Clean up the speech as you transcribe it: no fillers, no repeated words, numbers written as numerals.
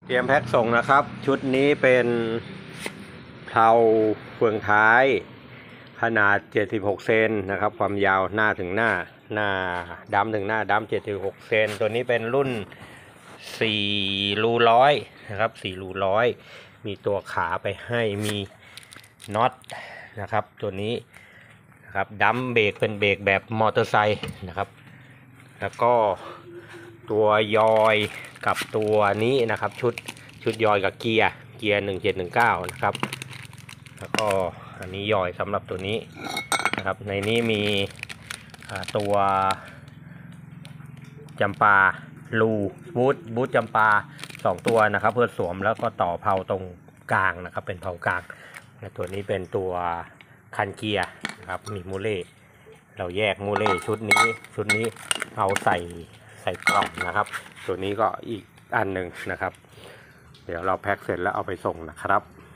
เตรียมแพ็คส่งนะครับชุดนี้เป็นเพลาเฟืองท้ายขนาด76เซนนะครับความยาวหน้าถึงหน้าดั้มถึงหน้าดั้ม76เซนตัวนี้เป็นรุ่น4รูร้อยนะครับ4รูร้อยมีตัวขาไปให้มีน็อตนะครับตัวนี้นะครับดั้มเบรกเป็นเบรกแบบมอเตอร์ไซค์นะครับแล้วก็ตัวยอยกับตัวนี้นะครับชุดยอยกับเกียร์1719นะครับแล้วก็อันนี้ยอยสำหรับตัวนี้นะครับในนี้มีตัวจำปาลูบูทจำปา2ตัวนะครับเพื่อสวมแล้วก็ต่อเพลาตรงกลางนะครับเป็นเพลากลางและตัวนี้เป็นตัวคันเกียร์นะครับมีมูเล่เราแยกมูเล่ชุดนี้เอาใส่กล่องนะครับตัวนี้ก็อีกอันหนึ่งนะครับเดี๋ยวเราแพ็คเสร็จแล้วเอาไปส่งนะครับ